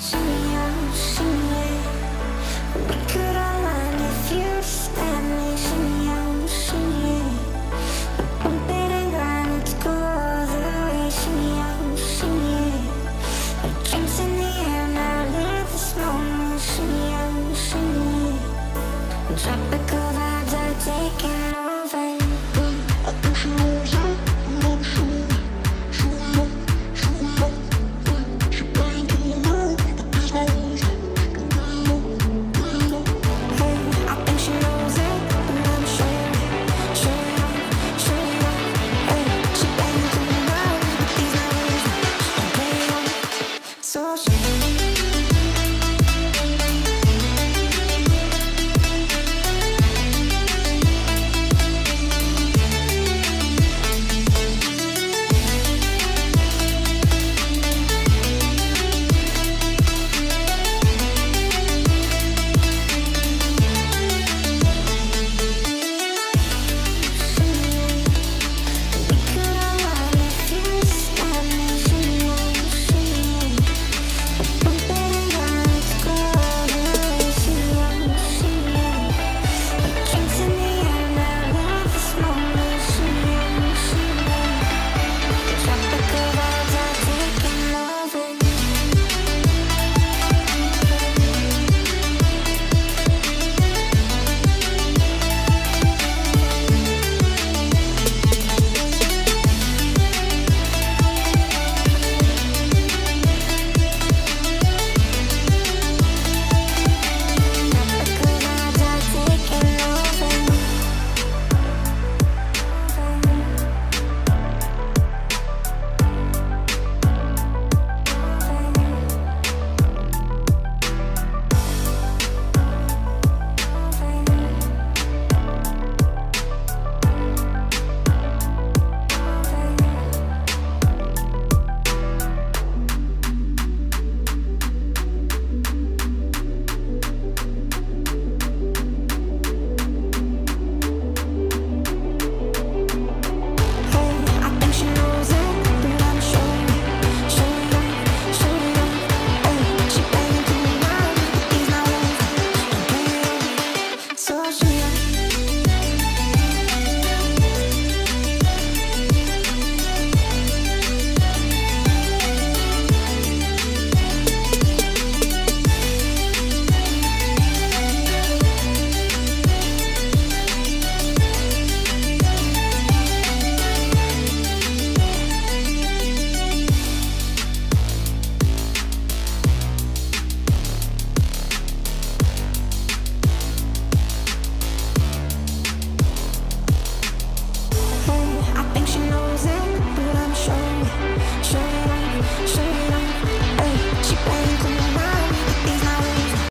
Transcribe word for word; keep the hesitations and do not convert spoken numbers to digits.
Shimmy on, shimmy yeah. We could align if you just let me. Shimmy on, shimmy yeah. Bump it and grind, let's go all the way. Shimmy on, shimmy yeah. Our drinks in the air, now live this moment. Shimmy on, shimmy yeah. Tropical vibes are taking over.